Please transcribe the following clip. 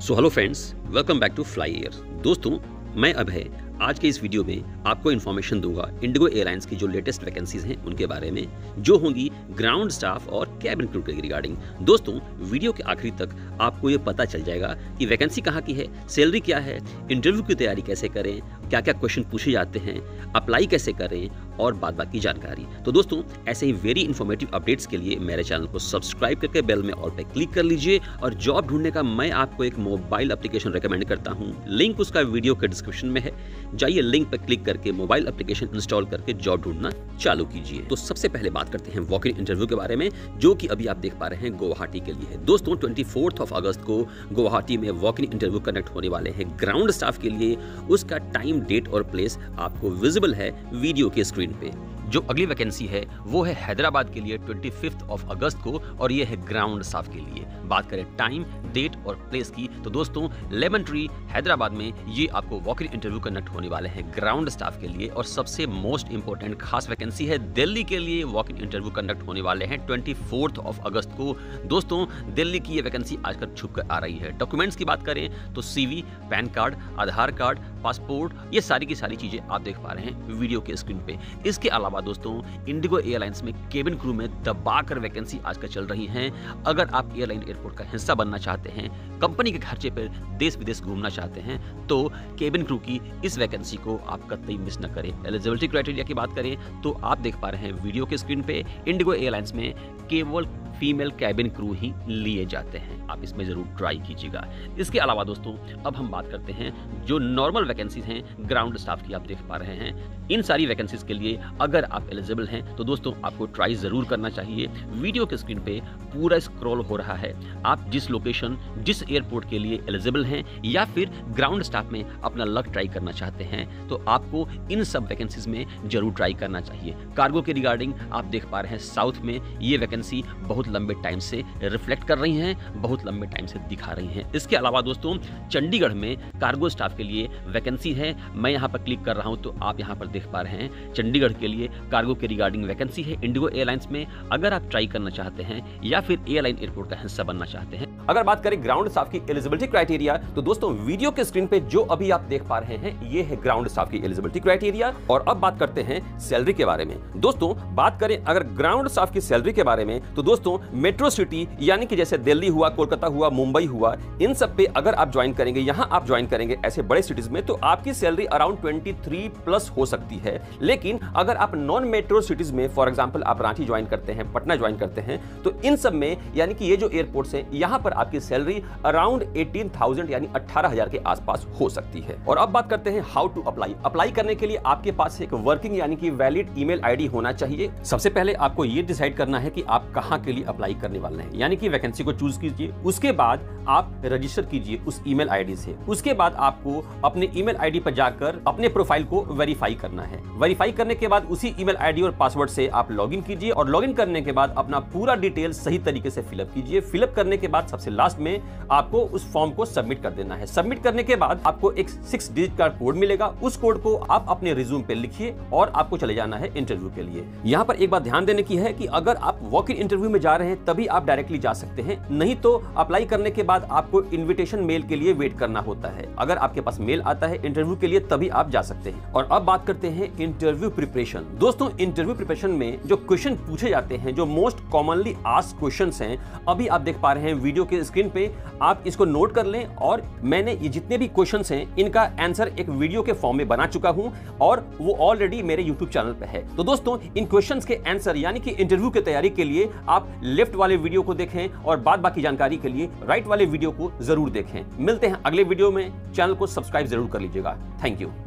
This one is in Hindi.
So hello friends, welcome back to FlyAir. दोस्तों, मैं अभय आज के इस वीडियो में आपको इन्फॉर्मेशन दूंगा इंडिगो एयरलाइंस की जो लेटेस्ट वैकेंसीज हैं उनके बारे में, जो होंगी ग्राउंड स्टाफ और कैबिन क्रू के रिगार्डिंग। दोस्तों, वीडियो के आखिरी तक आपको ये पता चल जाएगा कि वैकेंसी कहाँ की है, सैलरी क्या है, इंटरव्यू की तैयारी कैसे करें, क्या क्या क्वेश्चन पूछे जाते हैं, अप्लाई कैसे करें और बाकी जानकारी। तो दोस्तों, ऐसे ही वेरी इन्फॉर्मेटिव अपडेट्स के लिए मेरे चैनल को सब्सक्राइब करके बेल में ऑल पे क्लिक कर लीजिए। और जॉब ढूंढने का मैं आपको एक मोबाइल एप्लीकेशन रेकमेंड करता हूं, लिंक उसका वीडियो के डिस्क्रिप्शन में है। जाइए, लिंक पर क्लिक करके मोबाइल एप्लीकेशन इंस्टॉल करके जॉब ढूंढना चालू कीजिए। तो सबसे पहले बात करते हैं वॉक इन इंटरव्यू के बारे में, जो कि अभी आप देख पा रहे हैं गुवाहाटी के लिए है। दोस्तों, 24 अगस्त को गुवाहाटी में वॉक इन इंटरव्यू कनेक्ट होने वाले हैं ग्राउंड स्टाफ के लिए। उसका टाइम, डेट और प्लेस आपको विजिबल है वीडियो के स्क्रीन पे। जो अगली वैकेंसी है वो है हैदराबाद के लिए 25 अगस्त को, और ये है ग्राउंड स्टाफ के लिए। बात करें टाइम, डेट और प्लेस की, तो दोस्तों लेमन ट्री हैदराबाद में ये आपको वॉक इन इंटरव्यू कनेक्ट होने वाले हैं ग्राउंड स्टाफ के लिए। और सबसे मोस्ट इंपॉर्टेंट खास वैकेंसी है दिल्ली के लिए, वॉक इन इंटरव्यू कंडक्ट होने वाले हैं 24 अगस्त को। दोस्तों, दिल्ली की ये वैकेंसी आजकल छुप कर आ रही है। डॉक्यूमेंट्स की बात करें तो CV, PAN card, Aadhaar card, passport, ये सारी की सारी चीजें आप देख पा रहे हैं वीडियो के स्क्रीन पे। इसके अलावा दोस्तों, इंडिगो एयरलाइंस में केबिन क्रू में दबाकर वैकेंसी आजकल चल रही हैं। अगर आप एयरलाइन एयरपोर्ट का हिस्सा बनना चाहते हैं, कंपनी के खर्चे पर देश विदेश घूमना चाहते हैं, तो केबिन क्रू की इस वैकेंसी को आप कतई मिस न करें। एलिजिबिलिटी क्राइटेरिया की बात करें तो आप देख पा रहे हैं वीडियो के स्क्रीन पे, इंडिगो एयरलाइंस में केवल फीमेल कैबिन क्रू ही लिए जाते हैं। आप इसमें जरूर ट्राई कीजिएगा। इसके अलावा दोस्तों, अब हम बात करते हैं जो नॉर्मल वैकेंसीज हैं ग्राउंड स्टाफ की, आप देख पा रहे हैं। इन सारी वैकेंसीज के लिए अगर आप एलिजिबल हैं तो दोस्तों आपको ट्राई जरूर करना चाहिए। वीडियो के स्क्रीन पे पूरा स्क्रॉल हो रहा है। आप जिस लोकेशन, जिस एयरपोर्ट के लिए एलिजिबल हैं या फिर ग्राउंड स्टाफ में अपना लक ट्राई करना चाहते हैं, तो आपको इन सब वैकेंसीज में जरूर ट्राई करना चाहिए। कार्गो के रिगार्डिंग आप देख पा रहे हैं साउथ में ये वैकेंसी बहुत लंबे टाइम से रिफ्लेक्ट कर रही हैं, बहुत लंबे टाइम से दिखा रही हैं। इसके अलावा दोस्तों, चंडीगढ़ में कार्गो स्टाफ के लिए वैकेंसी है। मैं यहां पर क्लिक कर रहा हूं तो आप यहां पर देख पा रहे हैं चंडीगढ़ के लिए कार्गो के रिगार्डिंग वैकेंसी है इंडिगो एयरलाइंस में। अगर आप ट्राई करना चाहते हैं या फिर एयरलाइन एयरपोर्ट का हिस्सा बनना चाहते हैं। अगर बात करें ग्राउंड स्टाफ की एलिजिबिलिटी क्राइटेरिया, तो दोस्तों वीडियो के स्क्रीन पे जो अभी आप देख पा रहे हैं ये है ग्राउंड स्टाफ की एलिजिबिलिटी क्राइटेरिया। और अब बात करते हैं सैलरी के बारे में। दोस्तों, बात करें अगर ग्राउंड स्टाफ की सैलरी के बारे में, तो दोस्तों मेट्रो सिटी यानी कि जैसे दिल्ली हुआ, कोलकाता हुआ, मुंबई हुआ, इन सब पे अगर आप ज्वाइन करेंगे, यहां आप ज्वाइन करेंगे ऐसे बड़े सिटीज में, तो आपकी सैलरी अराउंड 23 प्लस हो सकती है। लेकिन अगर आप नॉन मेट्रो सिटीज में, फॉर एग्जांपल आप रांची ज्वाइन करते हैं, पटना ज्वाइन करते हैं, तो इन सब में यानी कि ये जो एयरपोर्ट्स हैं, यहां पर आपकी सैलरी अराउंड 18,000 यानी 18,000 के आसपास हो सकती है। और अब बात करते हैं हाउ टू अप्लाई। अप्लाई करने के लिए आपके पास एक वर्किंग यानी कि वैलिड ईमेल आईडी होना चाहिए। सबसे पहले आपको ये डिसाइड करना है कि आप कहां के लिए अप्लाई करने वाले हैं, यानी कि वैकेंसी को चूज कीजिए। उसके बाद आप रजिस्टर कीजिए उस ईमेल आईडी से। उसके बाद आपको अपने ईमेल आईडी पर जाकर अपने प्रोफाइल को वेरीफाई करना है। वेरीफाई करने के बाद उसी ईमेल आईडी और पासवर्ड से आप लॉगिन कीजिए, और लॉगिन करने के बाद अपना पूरा डिटेल सही तरीके से फिलअप कीजिए। फिलअप करने के बाद सबसे लास्ट में आपको उस फॉर्म को सबमिट कर देना है। सबमिट करने के बाद आपको एक 6 डिजिट का कोड मिलेगा। उस कोड को आप अपने रिज्यूम पे लिखिए और आपको चले जाना है इंटरव्यू के लिए। यहाँ पर एक बात ध्यान देने की है कि अगर आप वॉक इन इंटरव्यू में जा रहे हैं तभी आप डायरेक्टली जा सकते हैं, नहीं तो अप्लाई करने के बाद आपको इन्विटेशन मेल के लिए वेट करना होता है। अगर आपके पास मेल आता है इंटरव्यू के लिए तभी आप जा सकते हैं। और अब बात करते हैं इंटरव्यू प्रिपरेशन। दोस्तों, इंटरव्यू प्रिपरेशन में जो क्वेश्चन पूछे जाते हैं, जो मोस्ट कॉमनली आस्क्ड क्वेश्चंस हैं, अभी आप देख पा रहे हैं वीडियो के स्क्रीन पे। आप इसको नोट कर लें, और मैंने ये जितने भी क्वेश्चंस हैं इनका आंसर एक वीडियो के फॉर्म में बना चुका हूं, और वो ऑलरेडी मेरे यूट्यूब चैनल पे है। तो दोस्तों, इन क्वेश्चंस के आंसर यानी कि इंटरव्यू की तैयारी के लिए आप लेफ्ट वाले वीडियो को देखें, और बाकी जानकारी के लिए राइट वाले वीडियो को जरूर देखें। मिलते हैं अगले वीडियो में। चैनल को सब्सक्राइब जरूर कर लीजिएगा। Thank you.